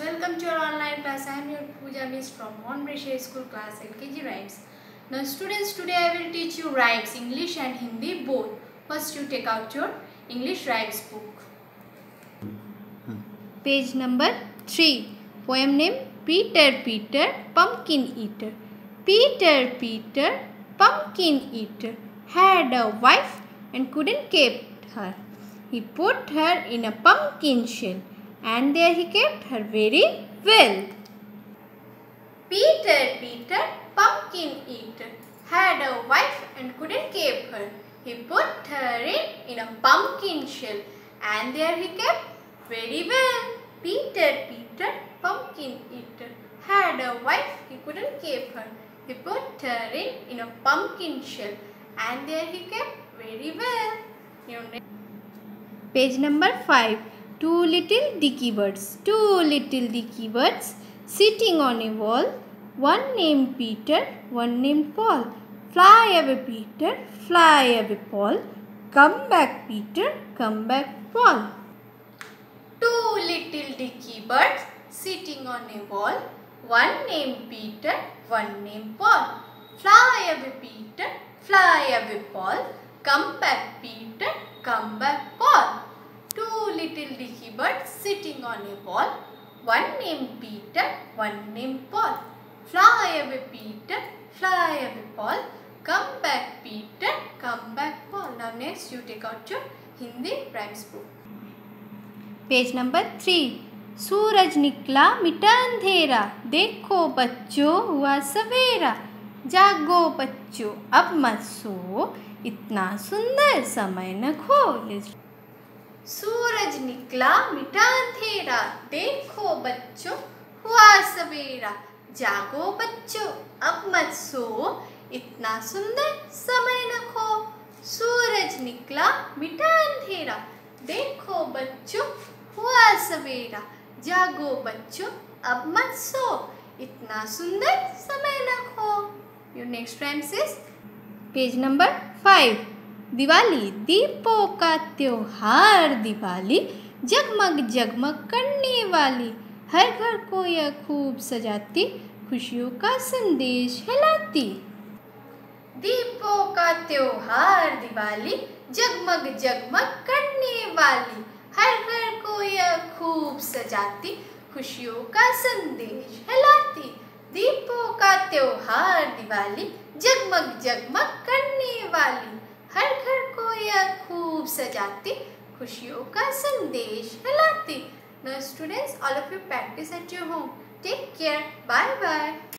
welcome to our online class. I am your Pooja Miss from Honbrisha School class LKG Rhymes. Now students, today I will teach you rhymes, English and Hindi both. First you take out your English rhymes book. Page number 3. Poem name Peter Peter Pumpkin Eater. Peter Peter Pumpkin Eater had a wife and couldn't keep her. He put her in a pumpkin shell and there he kept her very well. Peter Peter Pumpkin Eater had a wife and couldn't keep her. He put her in a pumpkin shell and there he kept very well. Peter Peter Pumpkin Eater had a wife, he couldn't keep her. He put her in a pumpkin shell and there he kept very well. Page number 5. Two little dicky birds. Two little dicky birds sitting on a wall. One named Peter, one named Paul. Fly away Peter, fly away Paul. Come back Peter, come back Paul. Two little dicky birds sitting on a wall. One named Peter, one named Paul. Fly away Peter, fly away Paul. Come back Peter, come back Paul. Two little dicky birds sitting on a wall. One named Peter, one named Paul. Fly away Peter, fly away Paul. Come back Peter, come back Paul. Now next you take out your Hindi rhymes book. Page number 3. सूरज निकला मिटा अंधेरा, देखो बच्चों हुआ सवेरा. जागो बच्चों अब मत सो, इतना सुंदर समय न खो. सूरज निकला मिटा अंधेरा, देखो बच्चों हुआ सवेरा. जागो बच्चों अब मत सो, इतना सुंदर समय न खो. सूरज निकला मिटा अंधेरा, देखो बच्चों हुआ सवेरा. जागो बच्चों अब मत सो, इतना सुंदर समय न खो. Your next rhymes is page number 5. Diwali दीपों का त्योहार, दिवाली जगमग जगमग करने वाली. हर घर को यह खूब सजाती, खुशियों का संदेश फैलाती. दीपों का त्योहार दिवाली जगमग जगमग करने वाली. हर घर को यह खूब सजाती, खुशियों का संदेश फैलाती. दीपों का त्योहार दिवाली जगमग जगमग करने वाली. हर घर को यह खूब सजाती, खुशियों का संदेश फैलाती. Now students, all of you practice at your home. Take care. Bye bye.